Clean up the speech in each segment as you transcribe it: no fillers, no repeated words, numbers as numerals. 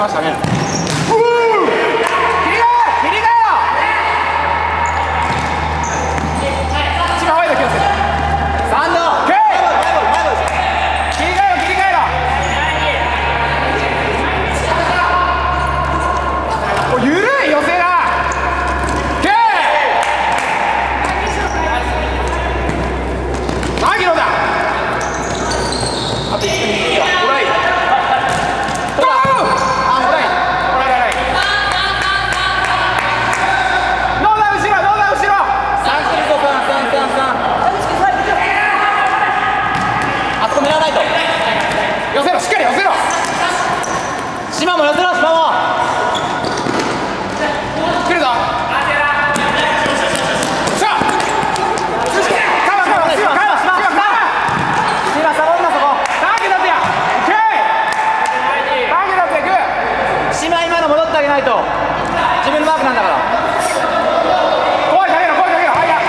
ましたね。 島も寄せろ、島も来るぞ。 島今の戻ってあげないと自分のマークなんだから。 怖いかけろ、怖いかけろ。はいや。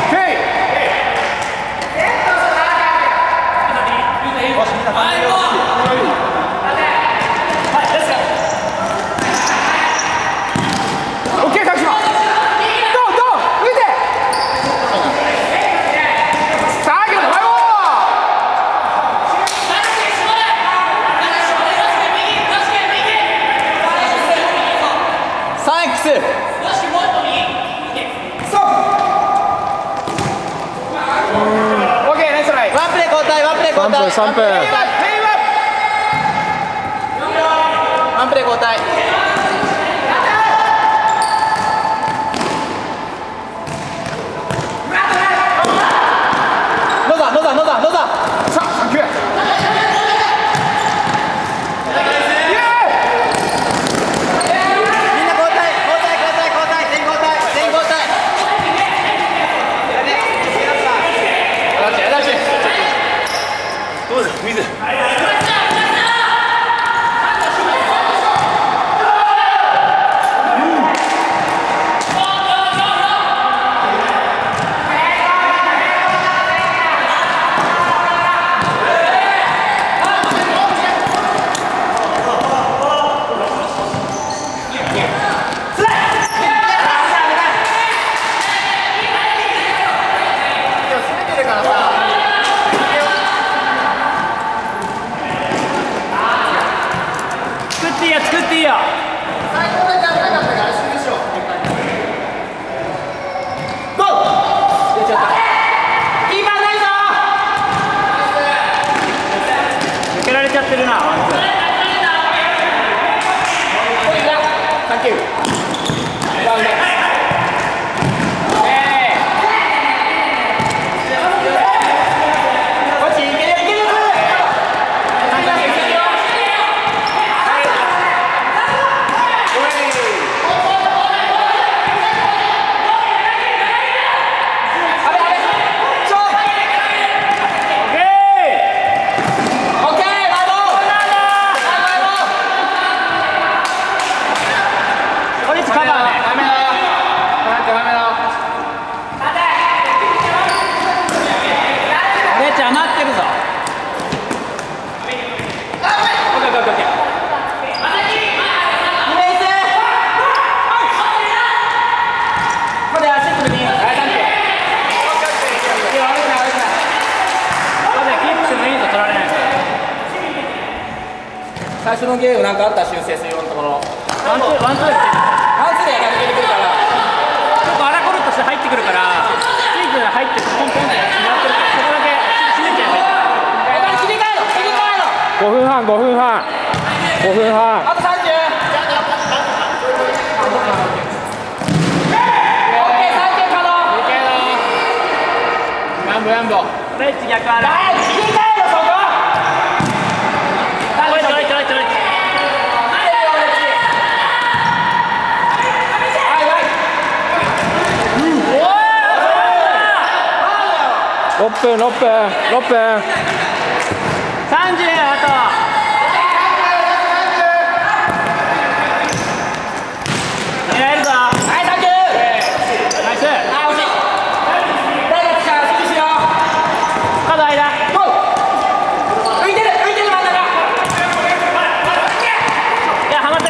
3分。ワンプレー交代。野田。 さあ、サンキュー。 みんな交代。全交代。 どうです水。 作っていいよ。抜けられちゃってるな。サンキュー。最初のゲームなんかあったら修正するようなところ。ワンツーで抜けてくるから結構アラコルとして入ってくるからスイーツが入ってポンポンって狙ってるからそこだけ締めちゃえばいい。切り替えろ。 5分半。 あと30。 ヤンボレッチ逆ある。切り替えろそこ。 6分。30 あと。狙えるぞ。はい、サンキュー。ナイス。あ、惜しい。誰が力好きしよう。角間。浮いてる真ん中。いや、はまった。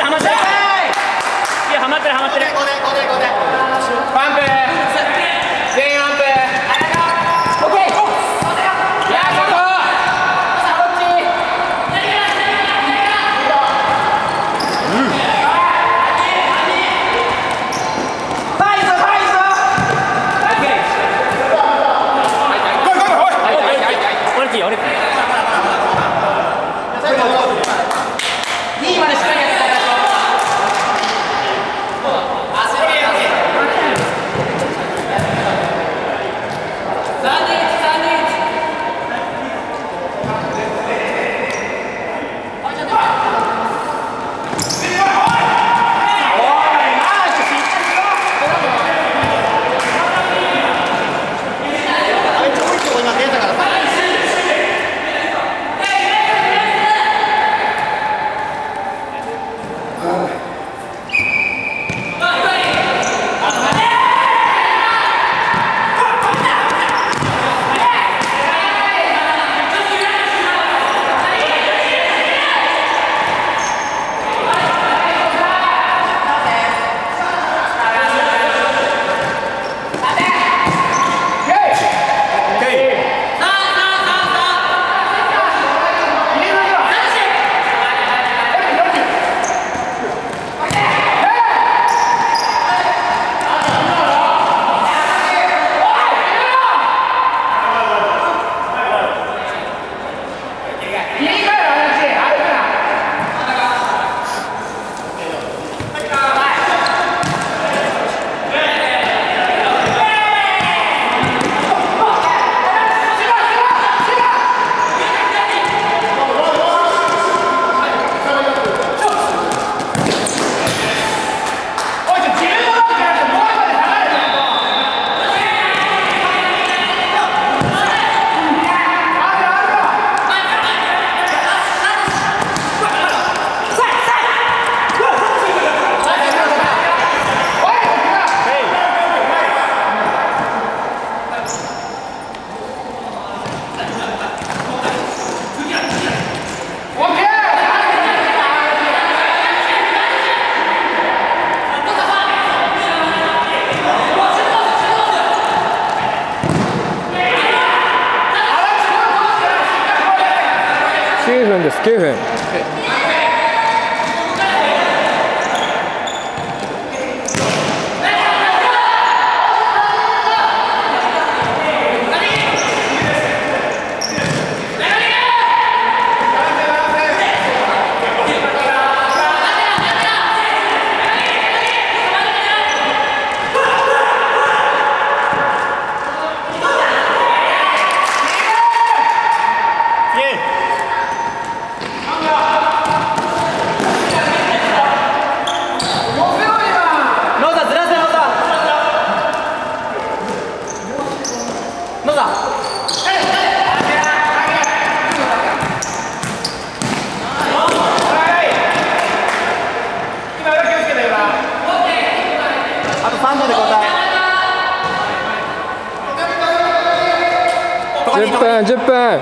です。9分。10分、10分。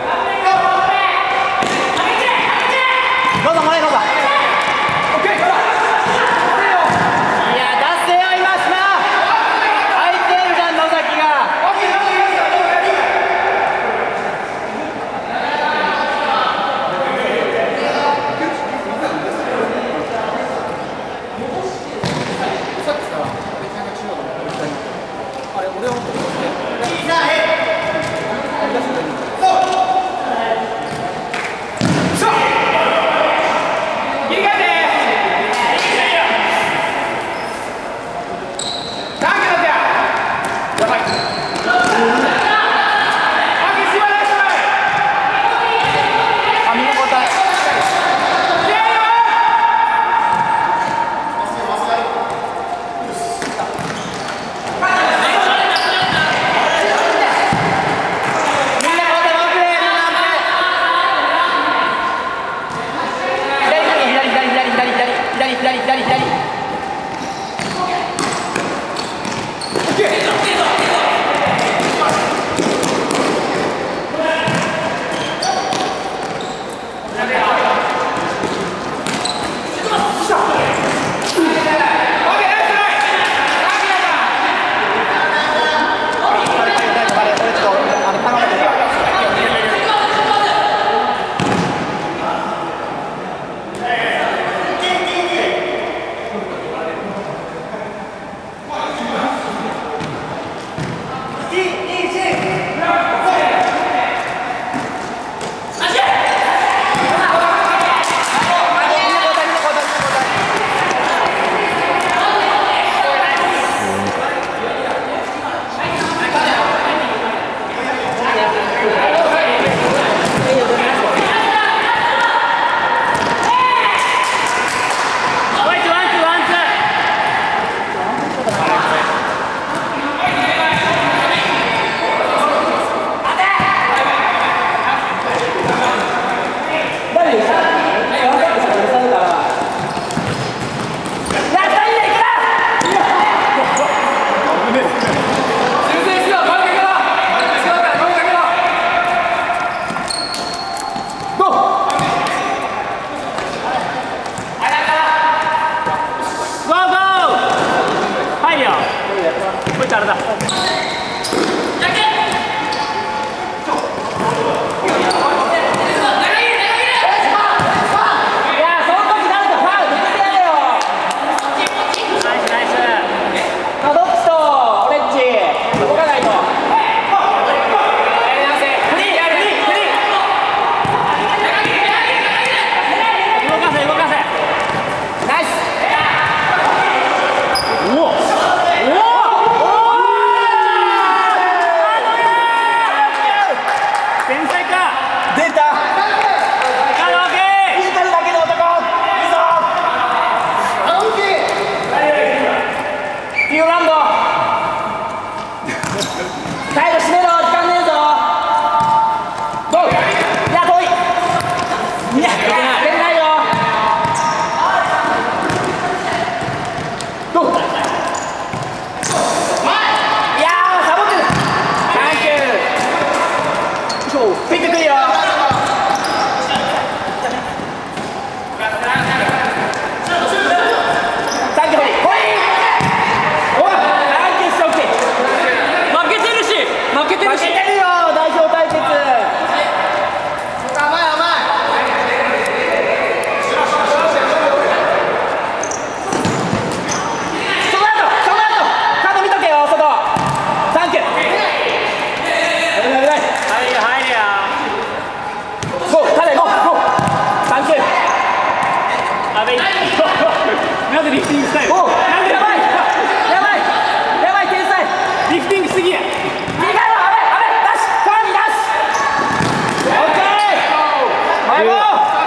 べえ。なぜリフティングしたいの？ おう、やばい天才。 リフティングしすぎや。 右から阿部出し、さらに出し。オッケー。前も。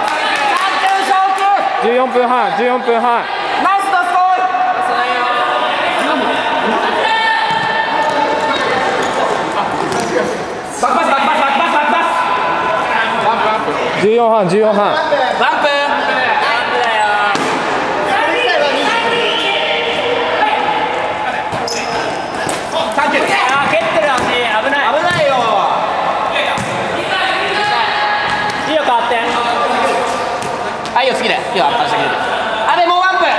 14分半、14分半。 ナイスドスコイ。バックパス。 14半、14半。 バンプ。はいよ、次で。いいよ、あしたける。あれ、もうワンプ。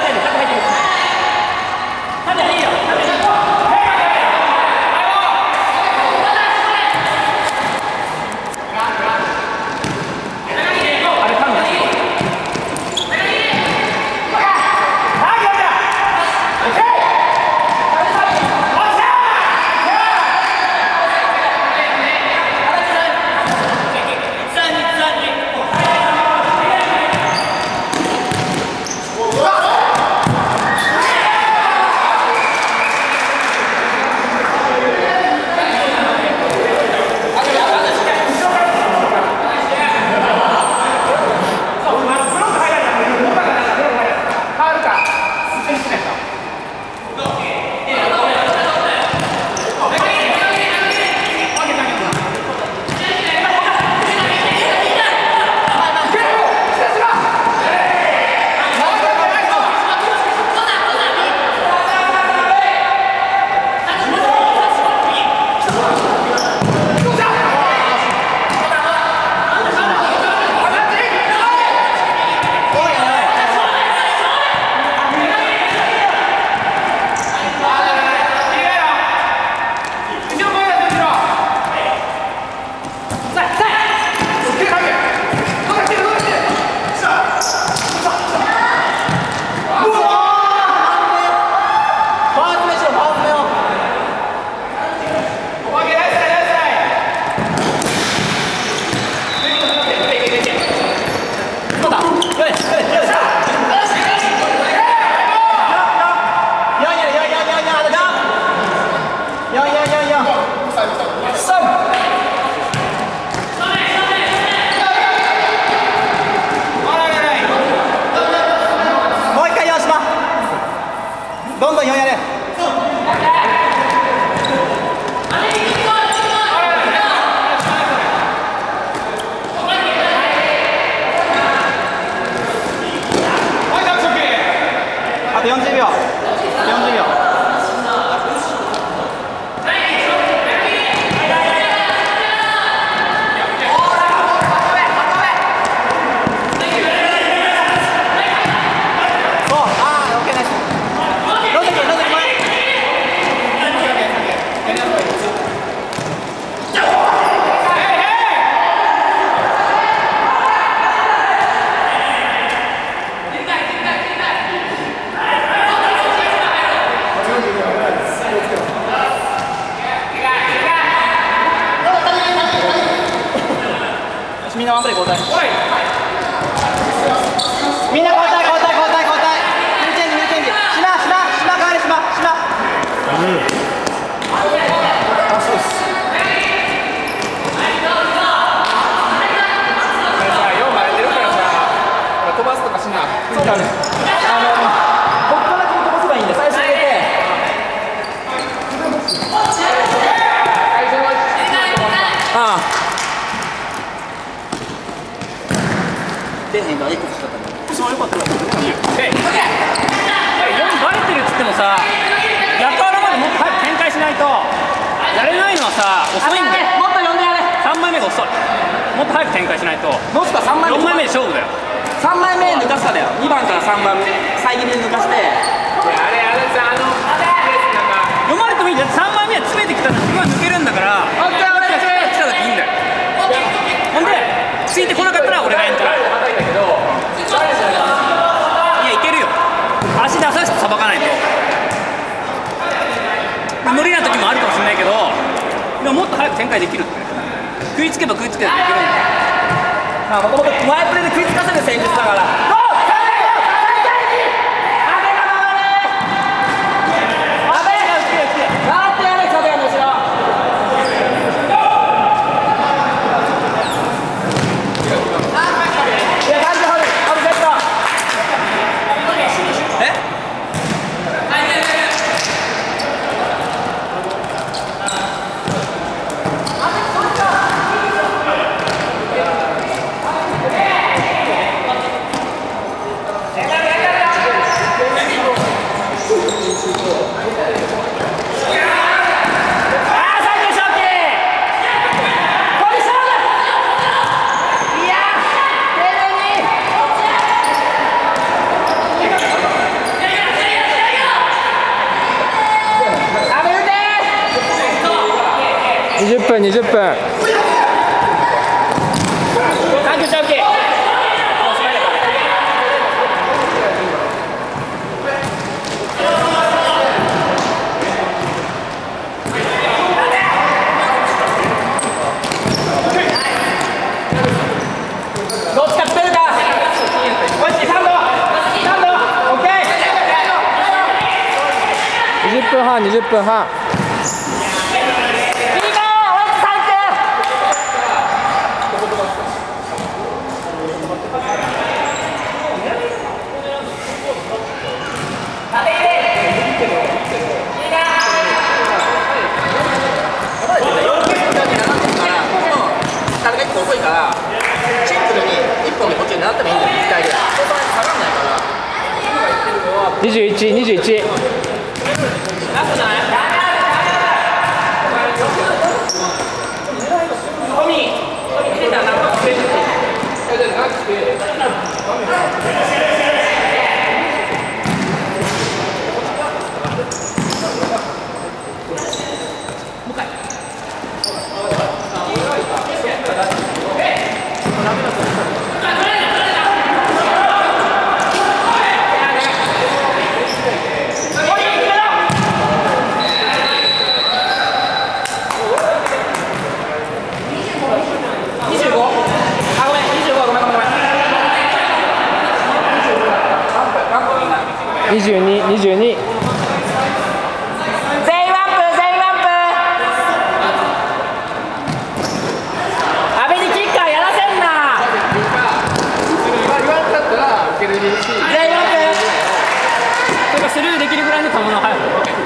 どんどん4やれ。あと40秒。40秒。みんなワンプレー交代。みんな交代。フルチェンジ。島代わり島。 飛ばすとかしな。 そうだね。ここから飛ばせばいいんだ。最初入れて。ああ。出へんからいくつしかったね。腰も良かったよ。 バレてるっつってもさ、役割までもっと早く展開しないとやれないのはさ、遅いんだよ。 もっと呼んでやれ。 3枚目が遅い。もっと早く展開しないと。 どうすか3枚目。 4枚目で勝負だよ。 3枚目抜かすかだよ。2番から3番目遮りで抜かして。 読まれてもいいんだよ。3枚目は詰めてきたら自分は抜けるんだから。 オッケー、俺たち来ただけいいんだよ。ほんでついてこなかったら俺がエントラー。いや、いけるよ。足で浅くさばかないと。無理な時もあるかもしれないけど、でももっと早く展開できるって。食いつけば食いつけばできるんだよ。 もともと前プレーで食いつかせる戦術だから。 20分20分。 短距離長期。どっちか作るか。おいしい、3度。オッケー。 20分半20分半。 遅いからシンプルに1本でこっちになってもいいんだよ、1回で。そうすると下がらないから。 21、21。 ラストじゃない？トミー切れたらなんか 22、22。 全員ワンプ。阿部にキッカーやらせんな。 言われたら受けるし。 全員ワンプ。とかスルーできるぐらいの球の速さ。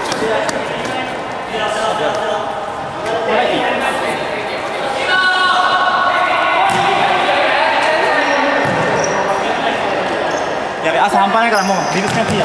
やべ、朝半端ないからもうビブスキャンプいいや。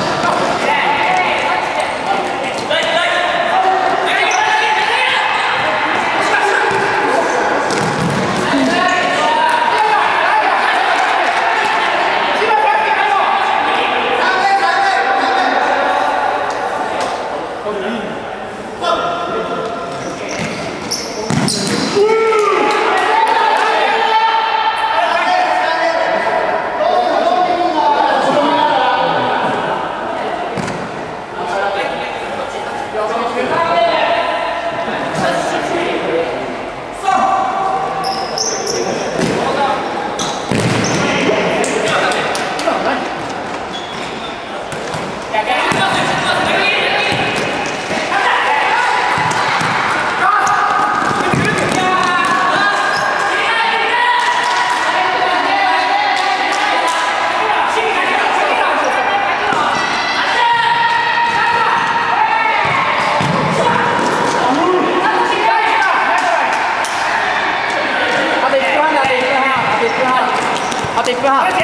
あと1分半。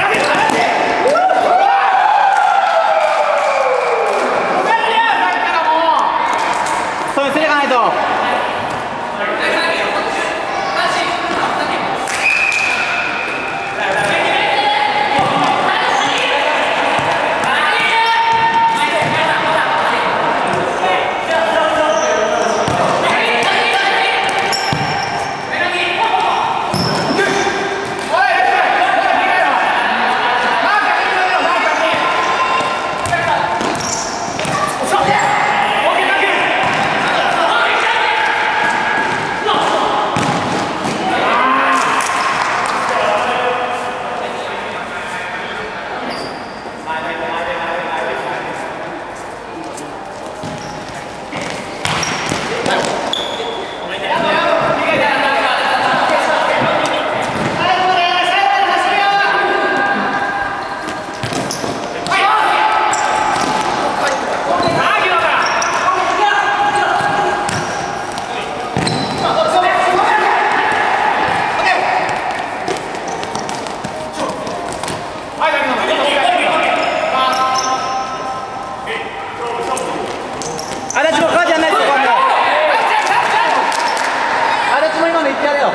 そういうすれがないと。足立もカーじゃないですよ。足立も今の言ってやれよ。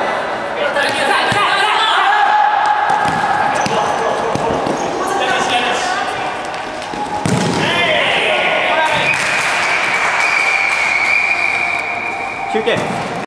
休憩。